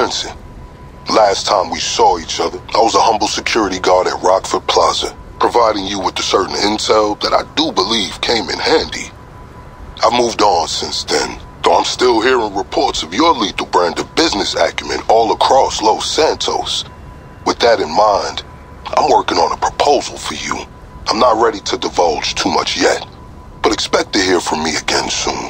Vincent. Last time we saw each other, I was a humble security guard at Rockford Plaza, providing you with the certain intel that I do believe came in handy. I've moved on since then, though I'm still hearing reports of your lethal brand of business acumen all across Los Santos. With that in mind, I'm working on a proposal for you. I'm not ready to divulge too much yet, but expect to hear from me again soon.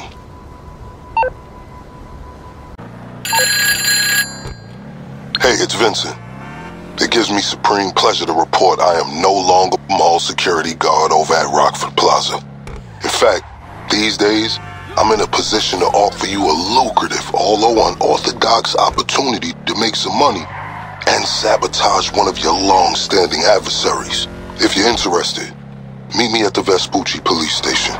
Hey, it's Vincent. It gives me supreme pleasure to report I am no longer mall security guard over at Rockford Plaza. In fact, these days, I'm in a position to offer you a lucrative, although unorthodox opportunity to make some money and sabotage one of your long-standing adversaries. If you're interested, meet me at the Vespucci police station.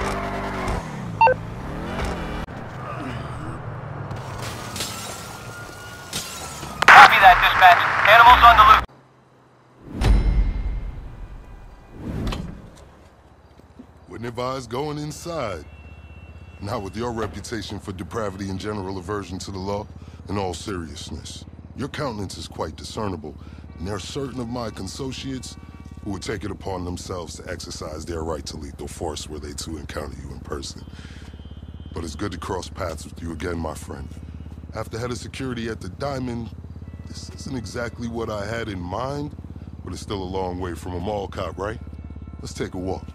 Copy that, dispatch. Animals on the loose. Wouldn't advise going inside. Not with your reputation for depravity and general aversion to the law. In all seriousness, your countenance is quite discernible, and there are certain of my consociates who would take it upon themselves to exercise their right to lethal force were they to encounter you in person. But it's good to cross paths with you again, my friend. After head of security at the Diamond, this isn't exactly what I had in mind, but it's still a long way from a mall cop, right? Let's take a walk.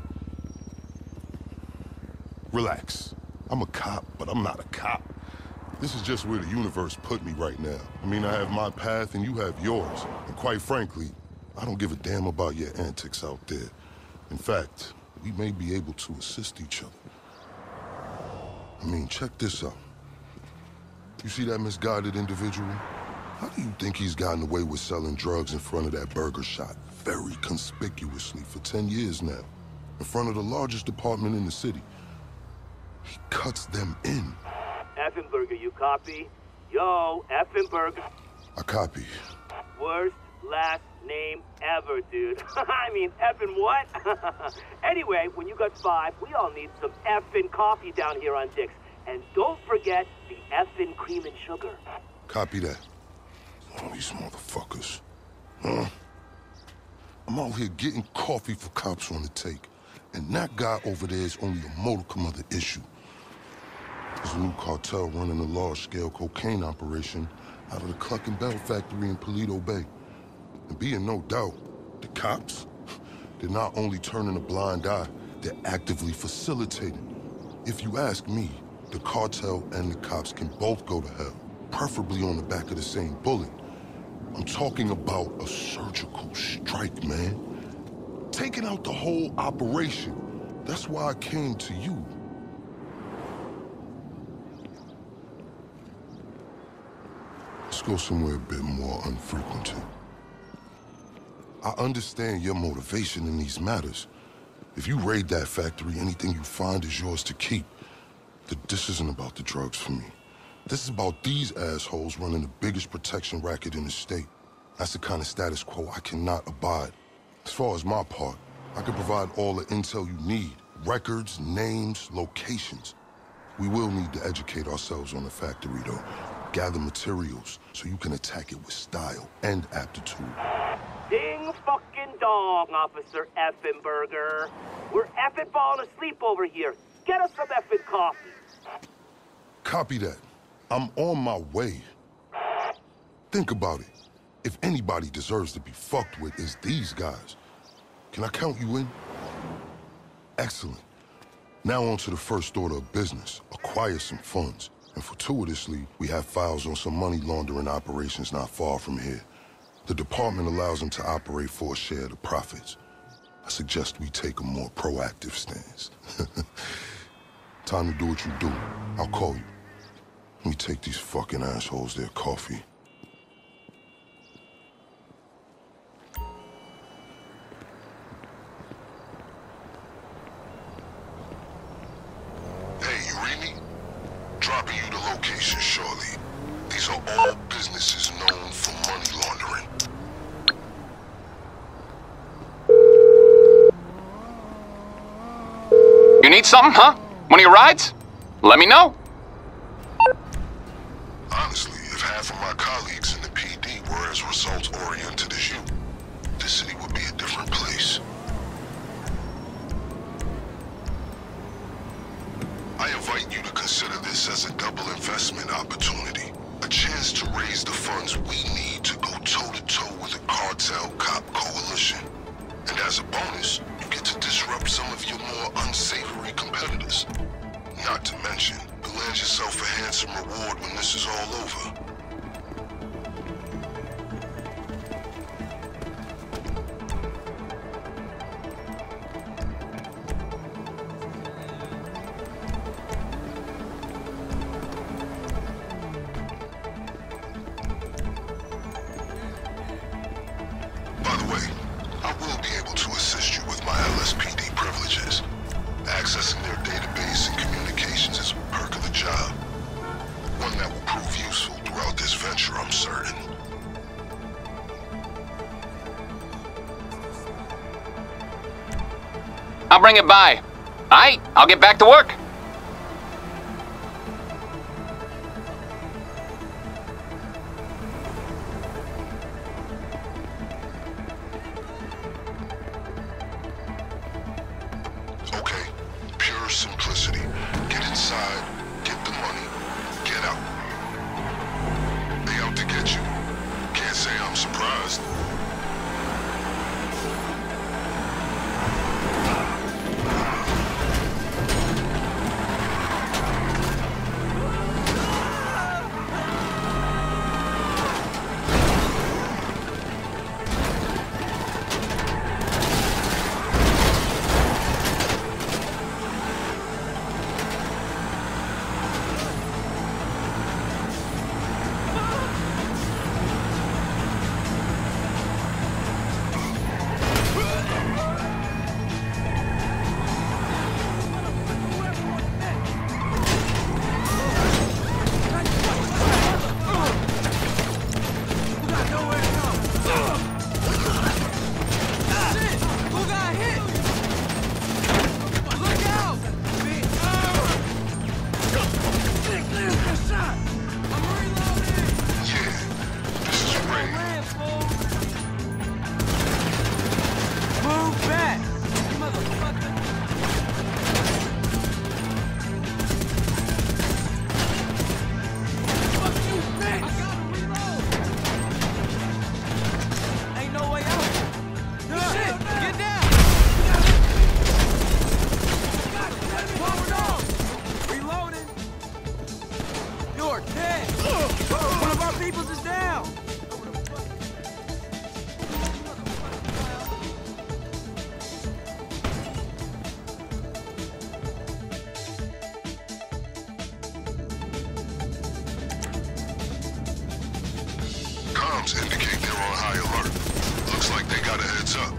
Relax. I'm a cop, but I'm not a cop. This is just where the universe put me right now. I mean, I have my path and you have yours. And quite frankly, I don't give a damn about your antics out there. In fact, we may be able to assist each other. I mean, check this out. You see that misguided individual? How do you think he's gotten away with selling drugs in front of that burger shop very conspicuously for 10 years now? In front of the largest department in the city. He cuts them in. Effenberger, you copy? Yo, Effenberger. I copy. Worst last name ever, dude. I mean, effing what? Anyway, when you got 5, we all need some effing coffee down here on Dick's. And don't forget the effing cream and sugar. Copy that. Oh, these motherfuckers. Huh? I'm out here getting coffee for cops on the take. And that guy over there is only a modicum of the issue. There's a new cartel running a large-scale cocaine operation out of the Cluck and Bell factory in Paleto Bay. And be in no doubt, the cops, they're not only turning a blind eye, they're actively facilitating. If you ask me, the cartel and the cops can both go to hell, preferably on the back of the same bullet. I'm talking about a surgical strike, man. Taking out the whole operation. That's why I came to you. Let's go somewhere a bit more unfrequented. I understand your motivation in these matters. If you raid that factory, anything you find is yours to keep. This isn't about the drugs for me. This is about these assholes running the biggest protection racket in the state. That's the kind of status quo I cannot abide. As far as my part, I can provide all the intel you need. Records, names, locations. We will need to educate ourselves on the factory, though. Gather materials so you can attack it with style and aptitude. Ding fucking dong, Officer Effenberger. We're effing falling asleep over here. Get us some effing coffee. Copy that. I'm on my way. Think about it. If anybody deserves to be fucked with, it's these guys. Can I count you in? Excellent. Now on to the first order of business. Acquire some funds. And fortuitously, we have files on some money laundering operations not far from here. The department allows them to operate for a share of the profits. I suggest we take a more proactive stance. Time to do what you do. I'll call you. Let me take these fucking assholes their coffee. Hey, you read me? Dropping you the location shortly. These are all businesses known for money laundering. You need something, huh? One of your rides? Let me know. Honestly, if half of my colleagues in the PD were as results-oriented as you, this city would be a different place. I invite you to consider this as a double investment opportunity. A chance to raise the funds we need to go toe-to-toe with the cartel cop coalition. And as a bonus, you get to disrupt some of your more unsavory competitors. Not to mention, you'll land yourself a handsome reward when this is all over. By the way, I will be able to assist you with my LSPD privileges. Accessing their database and communications is a perk of the job. One that will prove useful throughout this venture, I'm certain. I'll bring it by. Aight, I'll get back to work. Okay, pure simplicity. Get inside, get the money, get out. They out to get you. Can't say I'm surprised. Comms indicate they're on high alert. Looks like they got a heads up.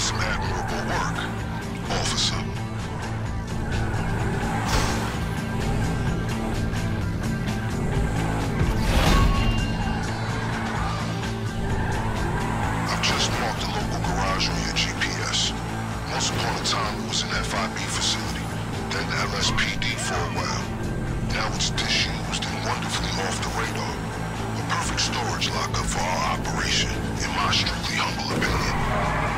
was some admirable work, officer. I've just marked the local garage on your GPS. Once upon a time, it was an FIB facility, then LSPD for a while. Now it's disused and wonderfully off the radar. A perfect storage lockup for our operation, in my strictly humble opinion.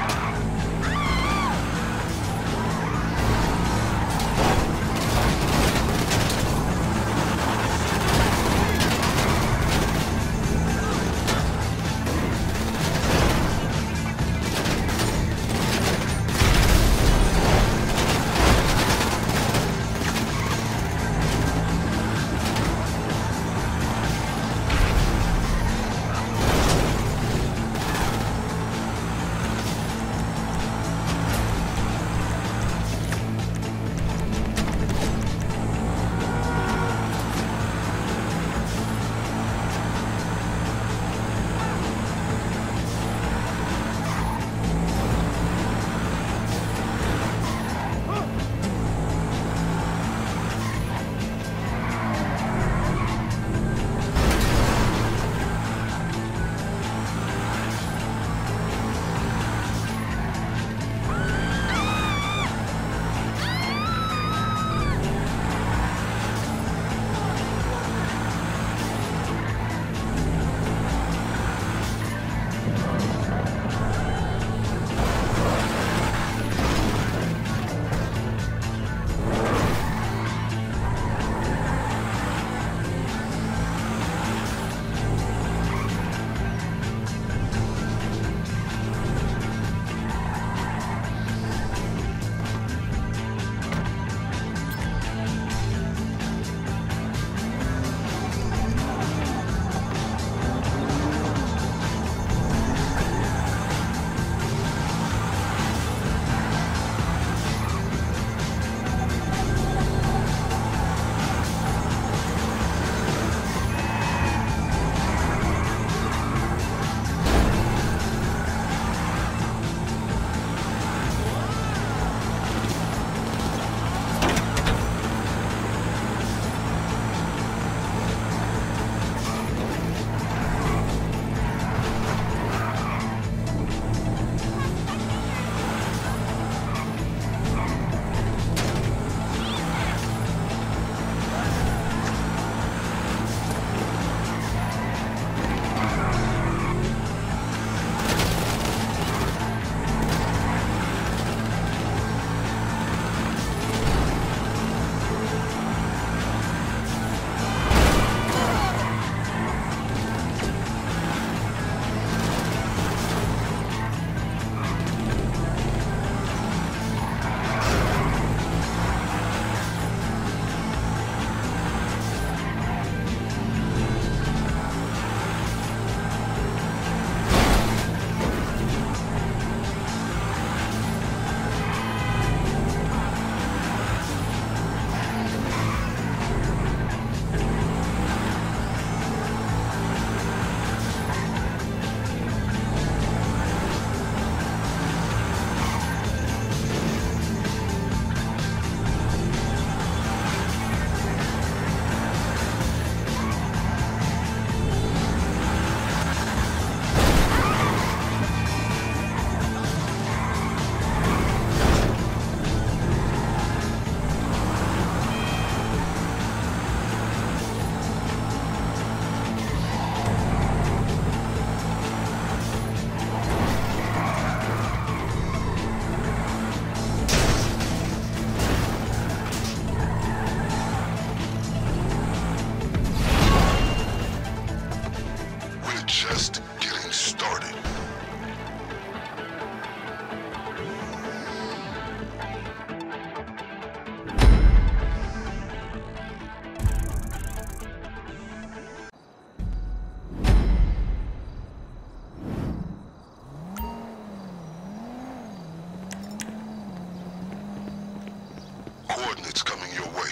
Coordinates coming your way.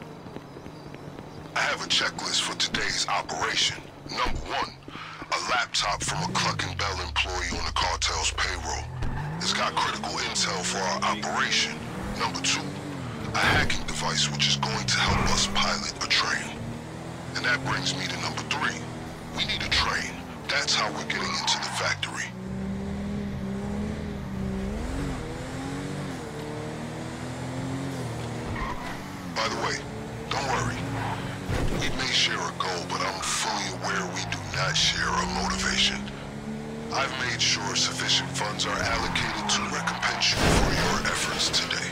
I have a checklist for today's operation. Number 1, a lap laptop from a Cluck and Bell employee on the cartel's payroll. It's got critical intel for our operation. Number 2, a hacking device which is going to help us pilot a train. And that brings me to number 3. We need a train. That's how we're getting into the factory. By the way, don't worry. We may share a goal, but I'm fully aware we do not share a motivation. I've made sure sufficient funds are allocated to recompense you for your efforts today.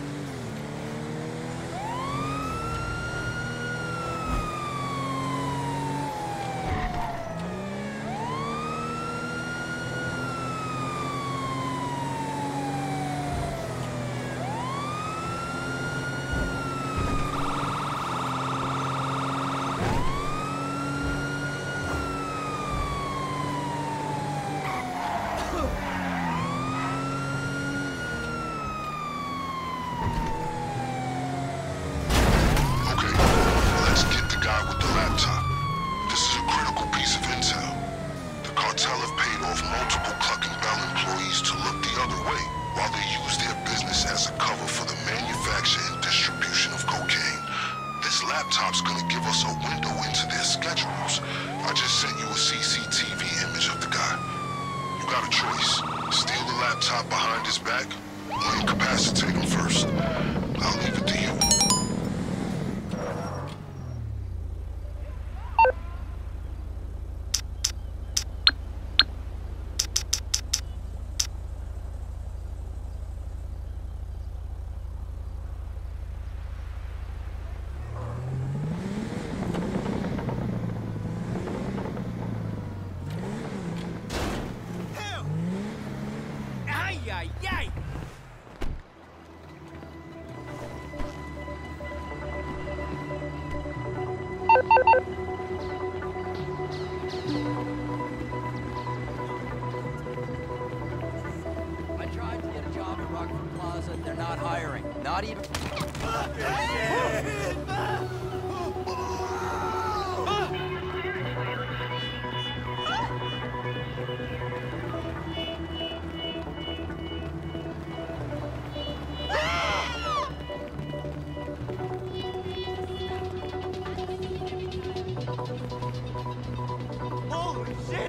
Laptop's gonna give us a window into their schedules. I just sent you a CCTV image of the guy. You got a choice. Steal the laptop behind his back, or incapacitate him first. I'll leave it to you. They're not hiring. Not even... Holy shit!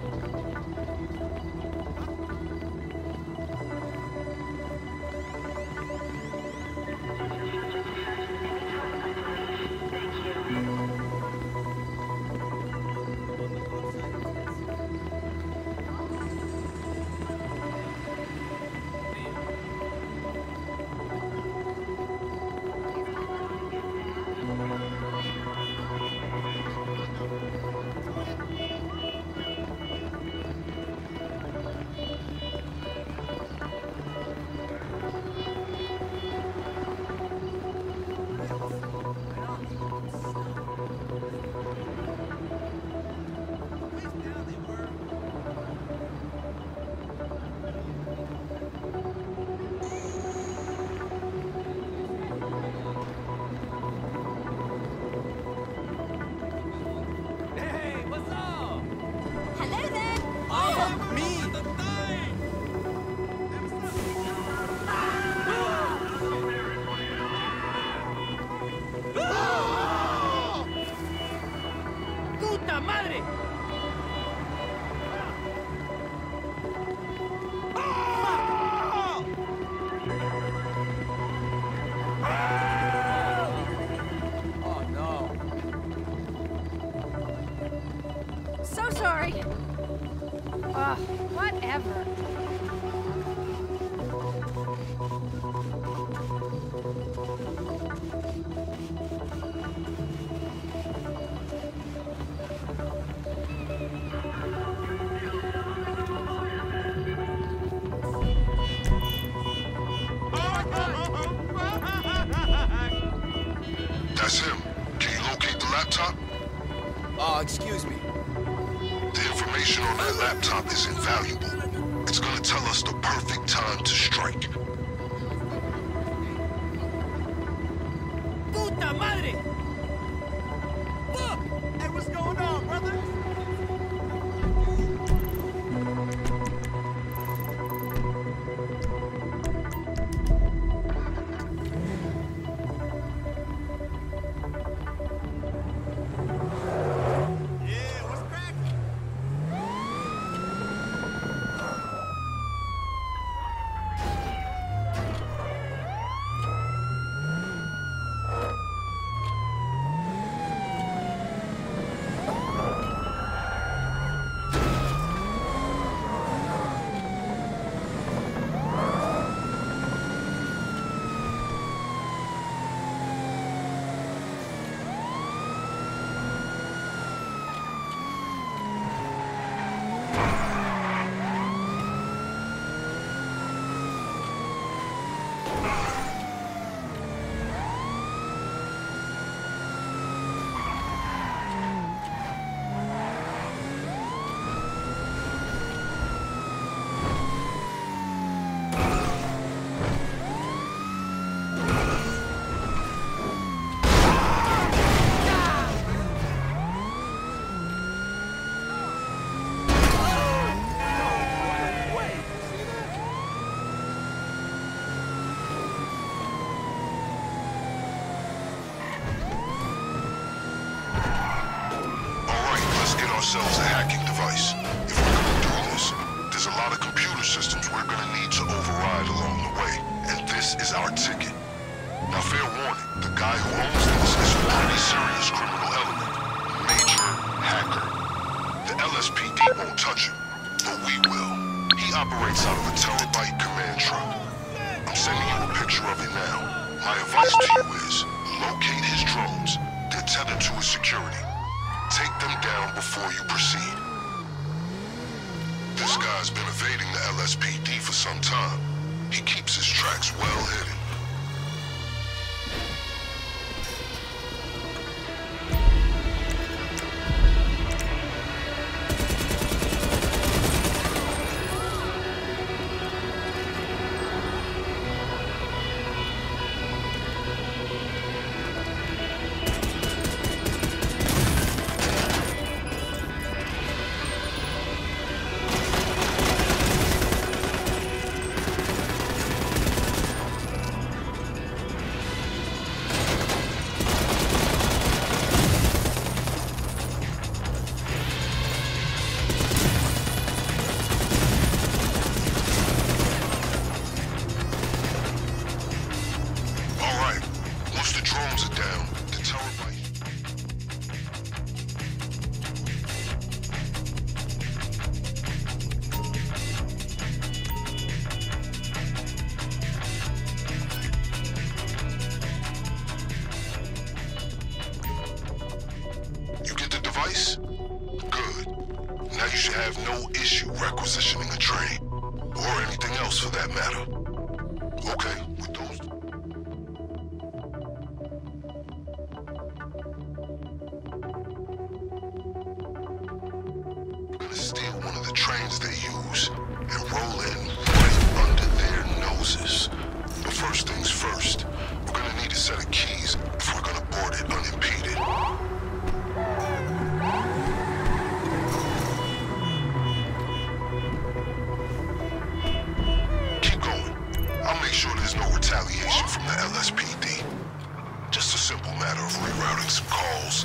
Whatever. That's him. Can you locate the laptop? Excuse me. The information on that laptop is invaluable. It's gonna tell us the perfect time to strike. Puta madre! Look! Hey, what's going on, brother? LSPD won't touch him, but we will. He operates out of a Terabyte command truck. I'm sending you a picture of it now. My advice to you is, locate his drones. They're tethered to his security. Take them down before you proceed. This guy's been evading the LSPD for some time. He keeps his tracks well hidden. Good. Now you should have no issue requisitioning a train. Or anything else for that matter. Okay, with those... We're gonna steal one of the trains they use and roll in right under their noses. But first things first, we're gonna need a set of keys if we're gonna board it unimpeded. Sure there's no retaliation from the LSPD. Just a simple matter of rerouting some calls.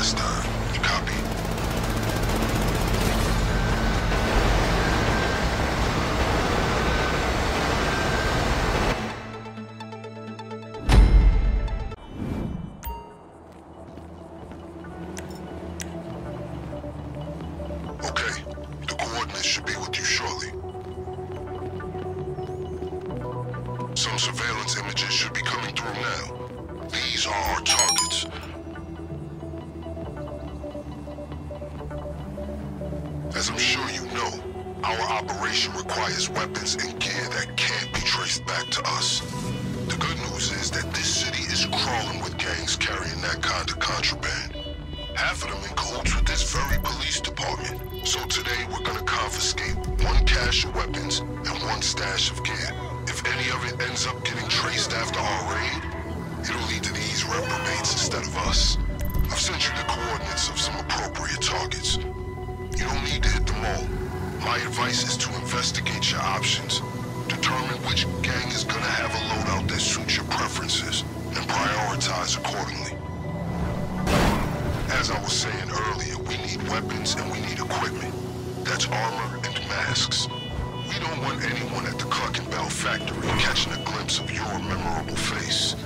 last time. You copy? Okay, the coordinates should be with you shortly. Some surveillance images should be coming through now. These are our targets. As I'm sure you know, our operation requires weapons and gear that can't be traced back to us. The good news is that this city is crawling with gangs carrying that kind of contraband. Half of them in cahoots with this very police department. So today we're gonna confiscate one cache of weapons and one stash of gear. If any of it ends up getting traced after our raid, it'll lead to these reprobates instead of us. I've sent you the coordinates of some appropriate targets. You don't need to hit them all. My advice is to investigate your options. Determine which gang is gonna have a loadout that suits your preferences, and prioritize accordingly. As I was saying earlier, we need weapons and we need equipment. That's armor and masks. We don't want anyone at the Cluck and Bell factory catching a glimpse of your memorable face.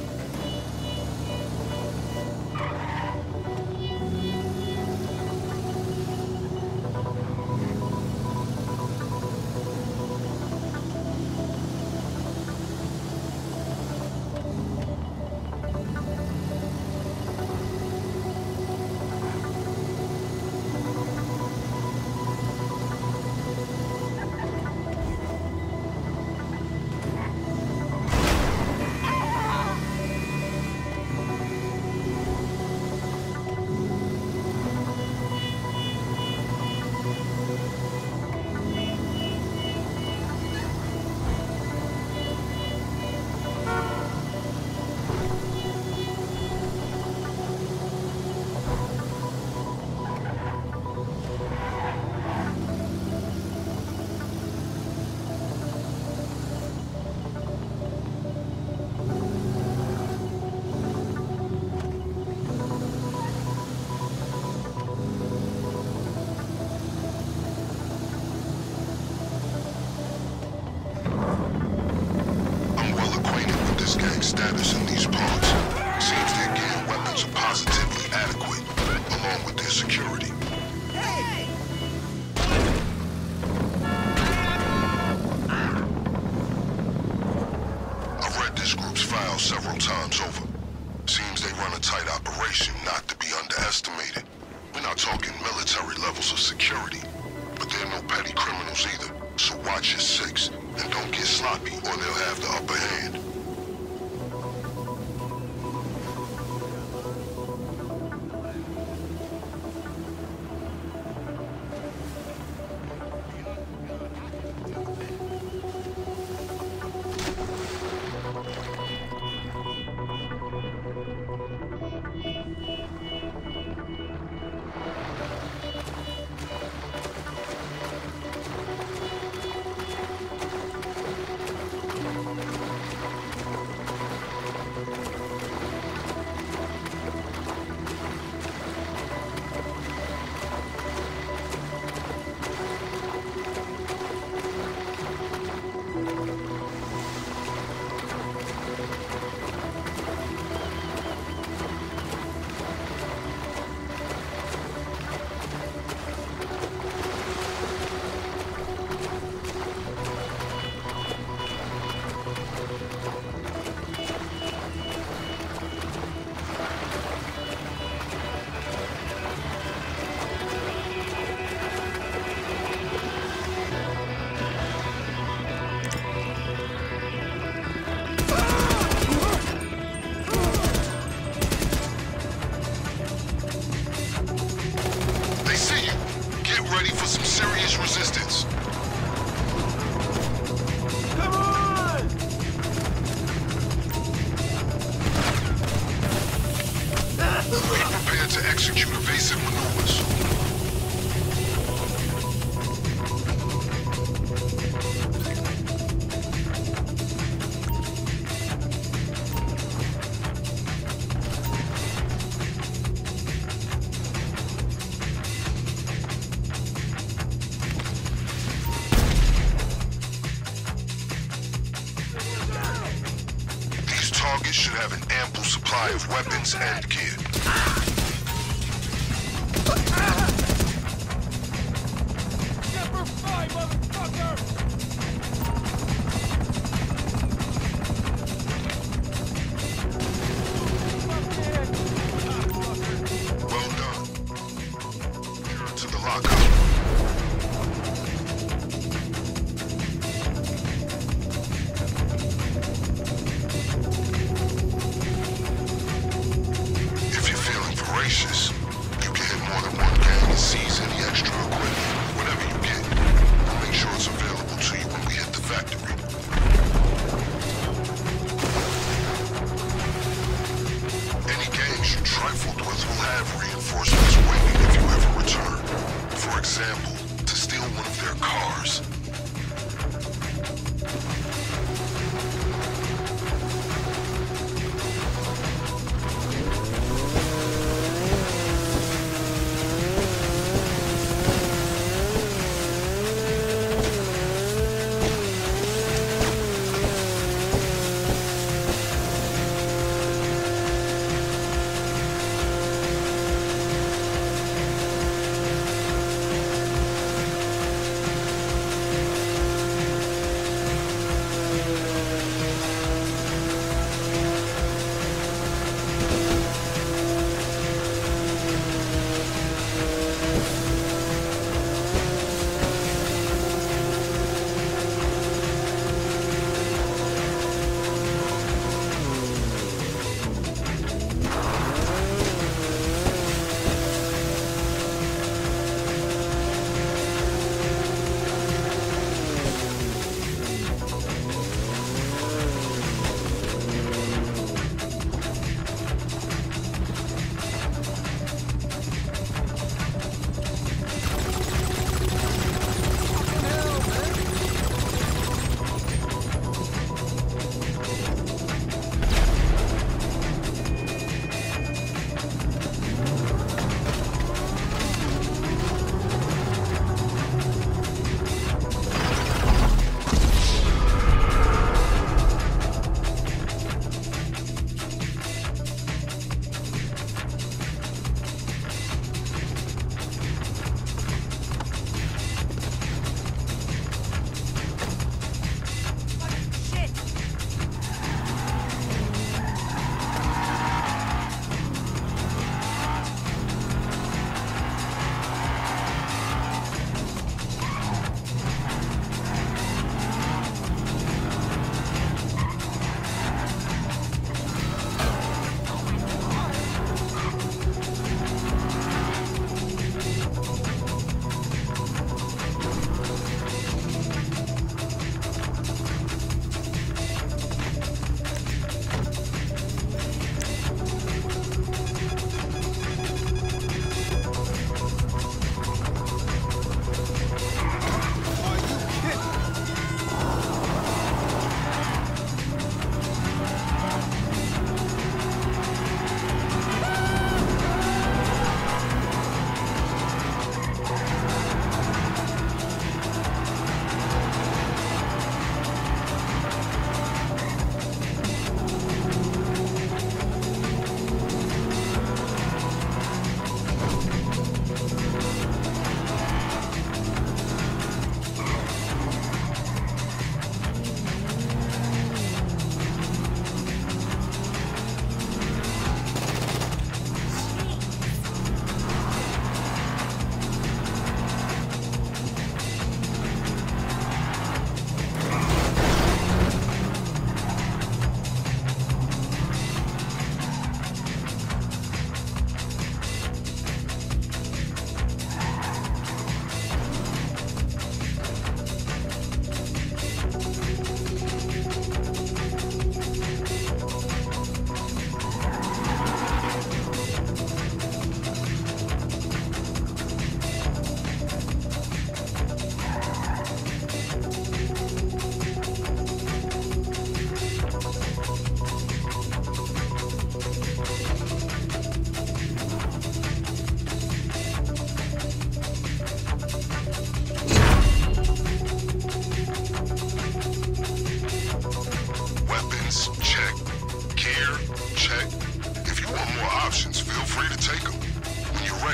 Status in these parts. Seems their gear and weapons are positively adequate, along with their security. I've read this group's files several times over. Seems they run a tight operation, not to be underestimated. We're not talking military levels of security, but they're no petty criminals either. So watch your six, and don't get sloppy, or they'll have the upper hand. execute evasive maneuvers. ample supply of weapons and gear. Well done. To the lockup. If you're feeling voracious, you can hit more than one gang and seize any extra equipment, whatever you get. We'll make sure it's available to you when we hit the factory. Any gangs you trifled with will have reinforcements waiting if you ever return. For example, to steal one of their cars.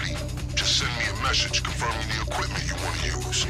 ready, just send me a message confirming the equipment you want to use.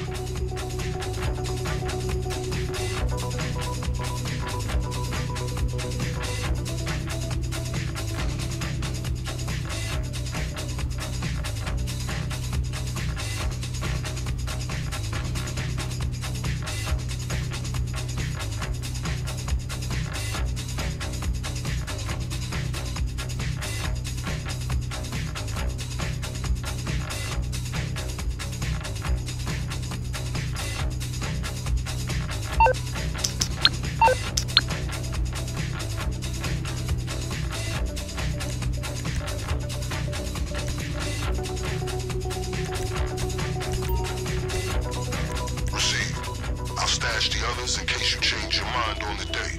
The others in case you change your mind on the day.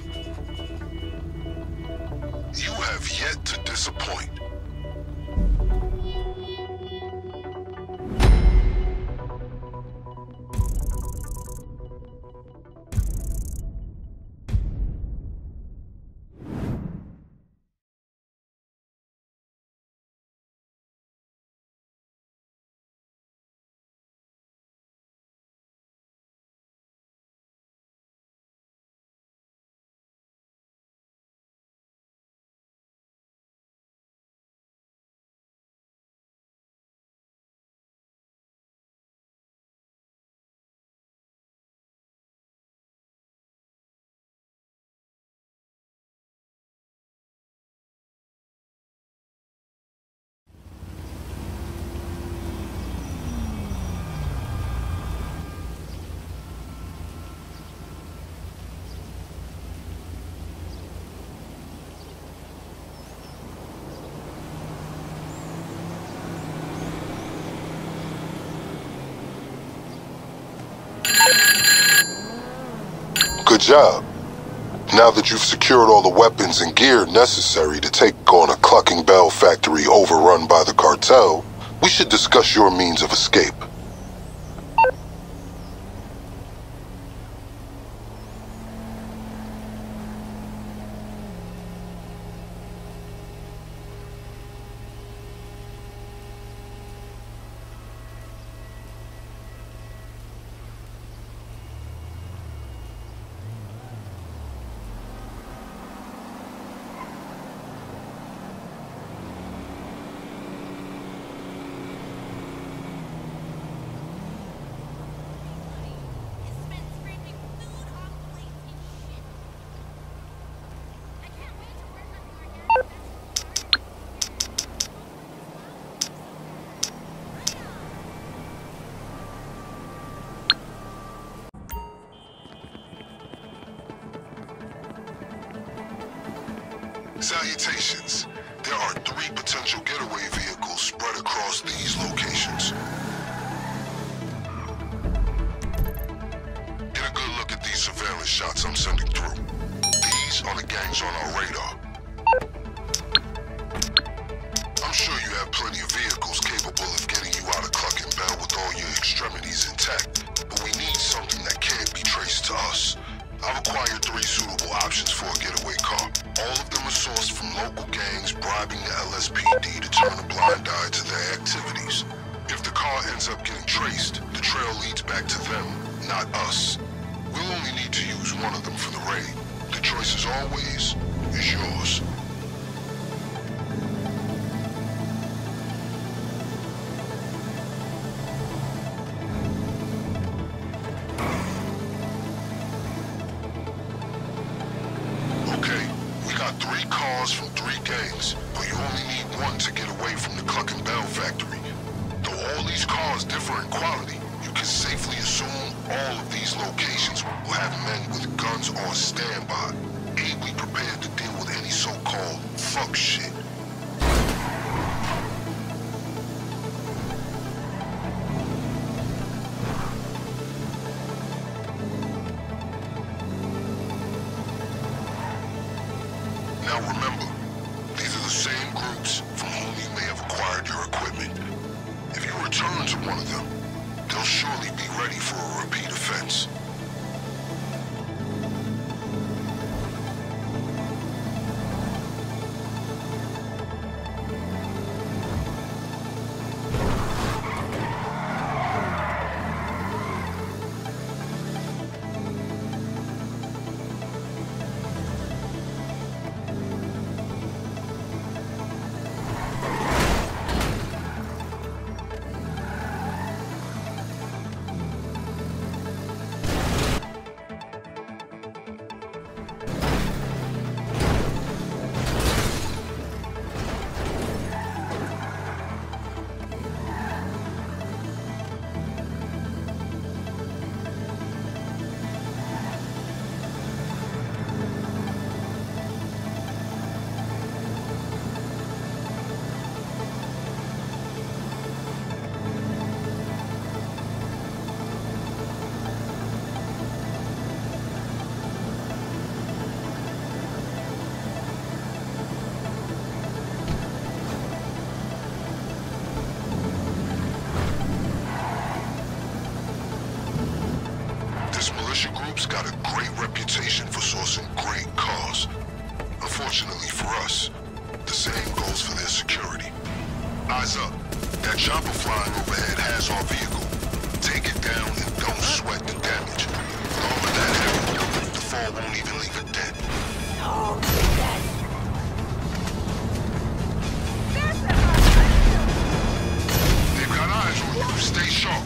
You have yet to disappoint. Good job. Now that you've secured all the weapons and gear necessary to take on a Clucking Bell factory overrun by the cartel, we should discuss your means of escape. Salutations. There are 3 potential getaway vehicles spread across these locations. Get a good look at these surveillance shots I'm sending through. These are the gangs on our radar. I'm sure you have plenty of vehicles capable of getting you out of Clucking Bell with all your extremities intact, but we need something that can't be traced to us. I've acquired 3 suitable options for a getaway car. All of them are sourced from local gangs bribing the LSPD to turn a blind eye to their activities. If the car ends up getting traced, the trail leads back to them, not us. We'll only need to use one of them for the raid. The choice, as always, is yours. Got 3 cars from 3 gangs, but you only need 1 to get away from the Clucking Bell factory. Though all these cars differ in quality, you can safely assume all of these locations will have men with guns on standby, ably prepared to deal with any so-called fuck shit. Now remember, these are the same groups from whom you may have acquired your equipment. If you return to one of them, they'll surely be ready for a repeat offense. dealerships got a great reputation for sourcing great cars. Unfortunately for us, the same goes for their security. Eyes up. That chopper flying overhead has our vehicle. Take it down and don't sweat the damage. With all of that heavy, the fall won't even leave a dent. They've got eyes on you. Stay sharp.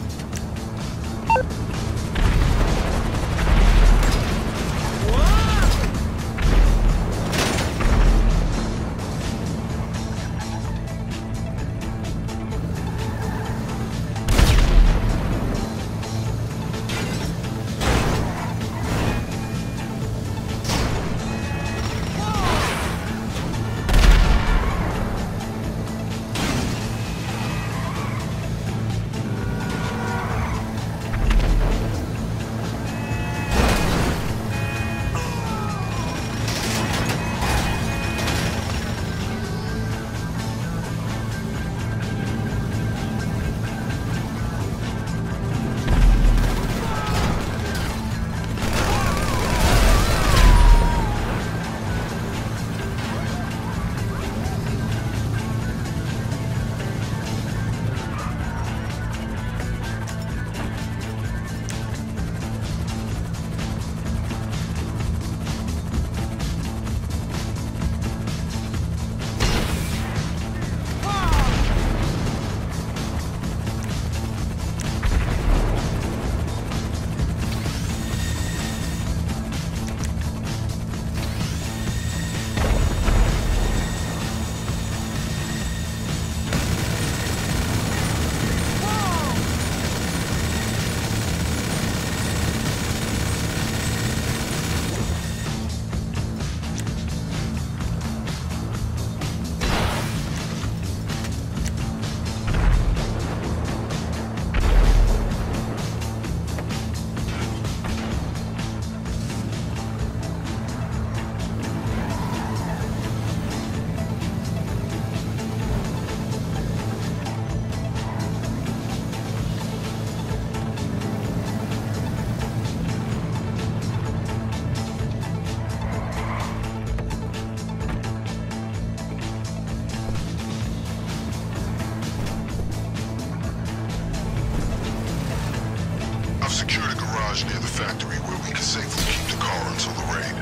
Near the factory where we can safely keep the car until the raid.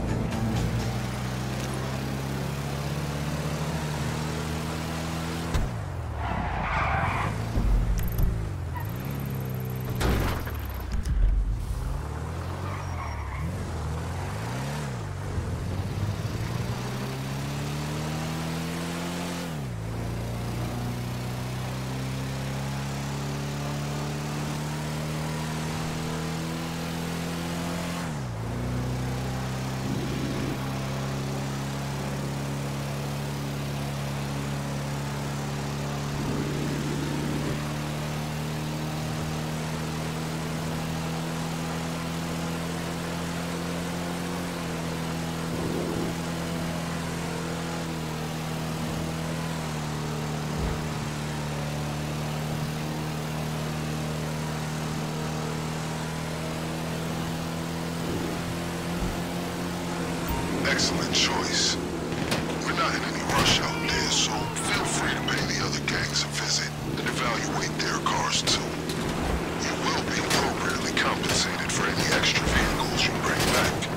Excellent choice. We're not in any rush out there, so feel free to pay the other gangs a visit and evaluate their cars too. You will be appropriately compensated for any extra vehicles you bring back.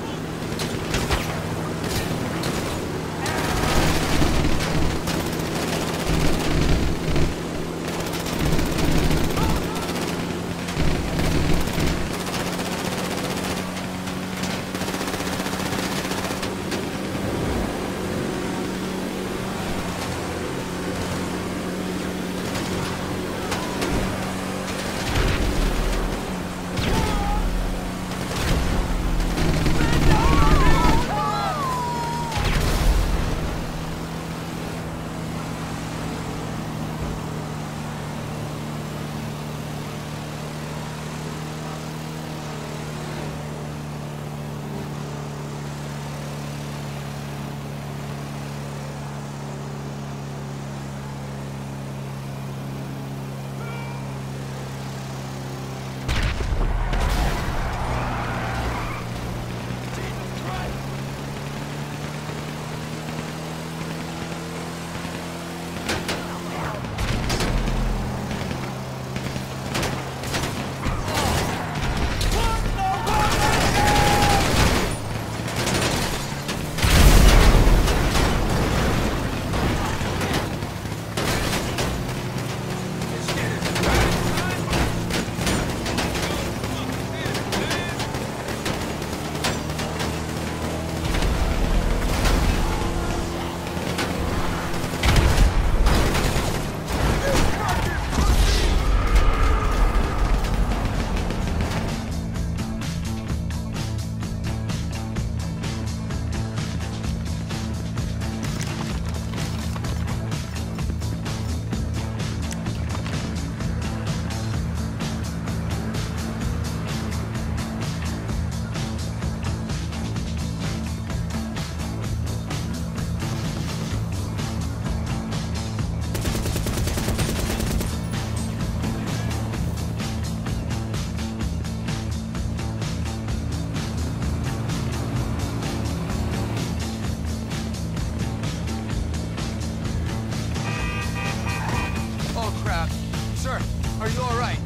Sir, are you all right?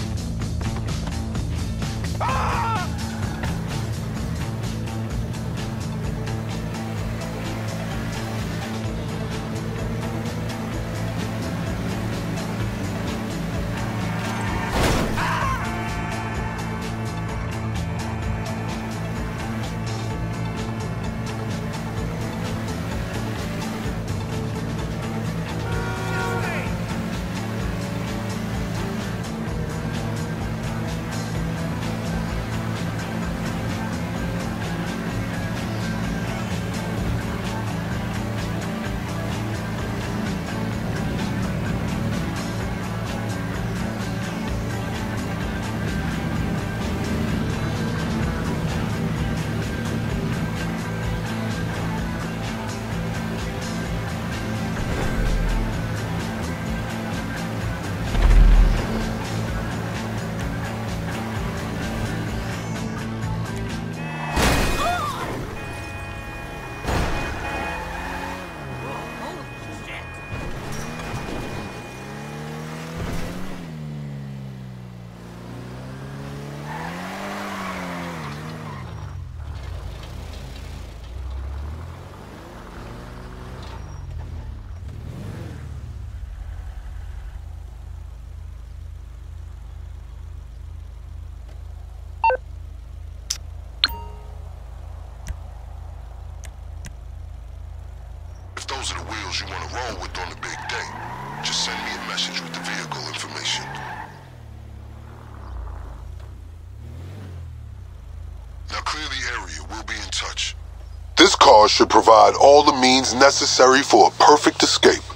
If those are the wheels you want to roll with on the big day, just send me a message with the vehicle information. Now clear the area. We'll be in touch. This car should provide all the means necessary for a perfect escape.